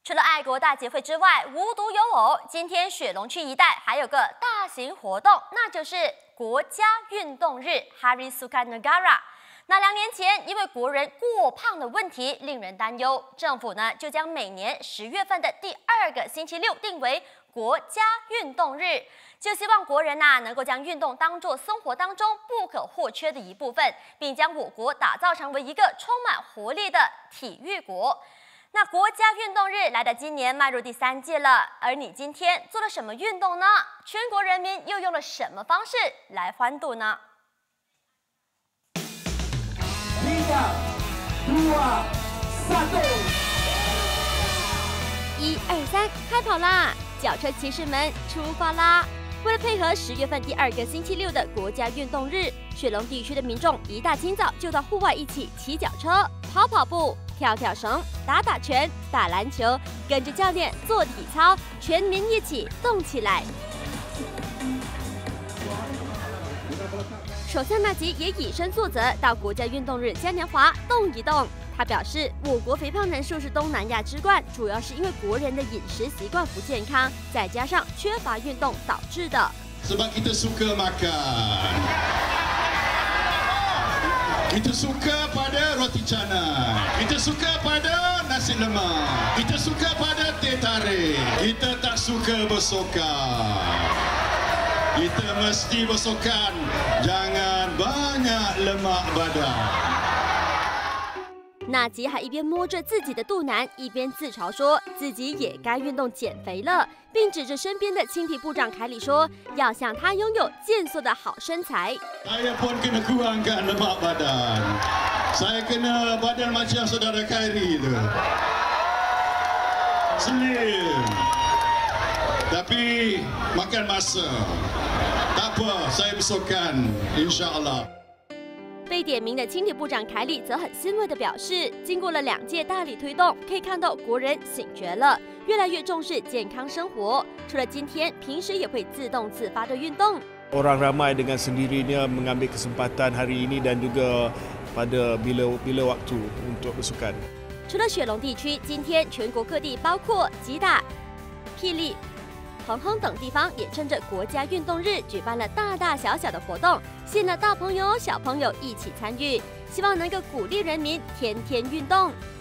除了爱国大集会之外，无独有偶，今天雪隆区一带还有个大型活动，那就是国家运动日 Hari Suka Negara。那2年前，因为国人过胖的问题令人担忧，政府呢就将每年10月份的第2个星期六定为国家运动日，就希望国人能够将运动当作生活当中不可或缺的一部分，并将我国打造成为一个充满活力的体育国。那国家运动日来到今年迈入第3届了，而你今天做了什么运动呢？全国人民又用了什么方式来欢度呢 ？3、2、1，1、 2、3，开跑啦！脚车骑士们出发啦！为了配合10月份第2个星期六的国家运动日，雪隆地区的民众一大清早就到户外一起骑脚车、跑步、跳绳、打拳、打篮球，跟着教练做体操，全民一起动起来。首相纳吉也以身作则，到国家运动日嘉年华动一动。他表示，我国肥胖人数是东南亚之冠，主要是因为国人的饮食习惯不健康，再加上缺乏运动导致的。 Sebab kita suka makan, kita suka pada roti canai, kita suka pada nasi lemak, kita suka pada teh tarik, kita tak suka bersukan. Kita mesti bersukan, jangan banyak lemak badan。 纳吉还一边摸着自己的肚腩，一边自嘲说自己也该运动减肥了，并指着身边的青体部长凯里说，要像他拥有健硕的好身材。 Saya pun kena kurangkan lemak badan. Saya kena badan macam saudara Khairi tu. Slim. Tapi makan masa. Tak apa, saya bersukan, insya-Allah。 被点名的青体部长凯里则很欣慰地表示，经过了2届大力推动，可以看到国人醒觉了，越来越重视健康生活。除了今天，平时也会自动自发的运动。 Orang ramai dengan sendirinya mengambil kesempatan hari ini dan juga pada bila waktu untuk bersukan。 除了雪隆地区，今天全国各地，包括吉打、霹雳、彭亨等地方也趁着国家运动日举办了大大小小的活动，吸引了大朋友小朋友一起参与，希望能够鼓励人民天天运动。